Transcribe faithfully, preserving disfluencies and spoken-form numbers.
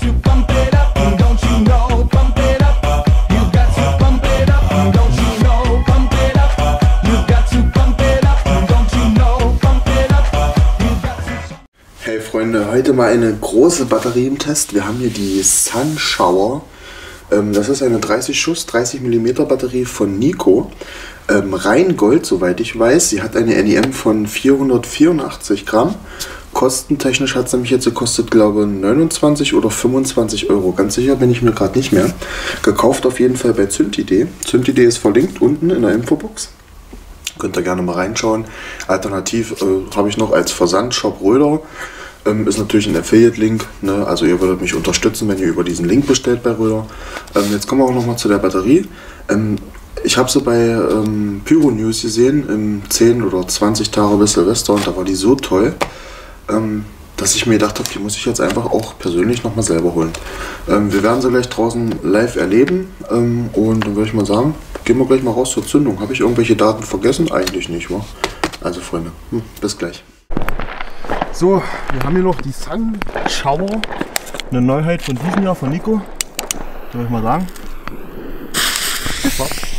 to pump it up, don't you know? Pump it up. You got to pump it up, don't you know? Pump it up. You got to pump it up, don't you know? Pump it up. You got to. Hey Freunde, heute mal eine große Batterie im Test. Wir haben hier die Sunshower. Ähm, das ist eine dreißig Schuss, dreißig Millimeter Batterie von Nico. Ähm, rein Gold, soweit ich weiß. Sie hat eine N I M von vierhundertvierundachtzig Gramm. Kostentechnisch hat es nämlich jetzt gekostet, glaube ich, neunundzwanzig oder fünfundzwanzig Euro. Ganz sicher bin ich mir gerade nicht mehr. Gekauft auf jeden Fall bei Zündidee. Zündidee ist verlinkt unten in der Infobox. Könnt ihr gerne mal reinschauen. Alternativ äh, habe ich noch als Versandshop Röder. Ähm, ist natürlich ein Affiliate-Link. Ne? Also ihr würdet mich unterstützen, wenn ihr über diesen Link bestellt bei Röder. Ähm, jetzt kommen wir auch noch mal zu der Batterie. Ähm, ich habe sie bei ähm, Pyro News gesehen, im zehn oder zwanzig Tage bis Silvester, und da war die so toll, ähm, dass ich mir gedacht habe, die muss ich jetzt einfach auch persönlich nochmal selber holen. Ähm, wir werden sie gleich draußen live erleben, ähm, und dann würde ich mal sagen, gehen wir gleich mal raus zur Zündung. Habe ich irgendwelche Daten vergessen? Eigentlich nicht, wa? Also Freunde, hm, bis gleich. So, wir haben hier noch die Sunshower, eine Neuheit von diesem Jahr von Nico. Soll ich mal sagen? Das war's.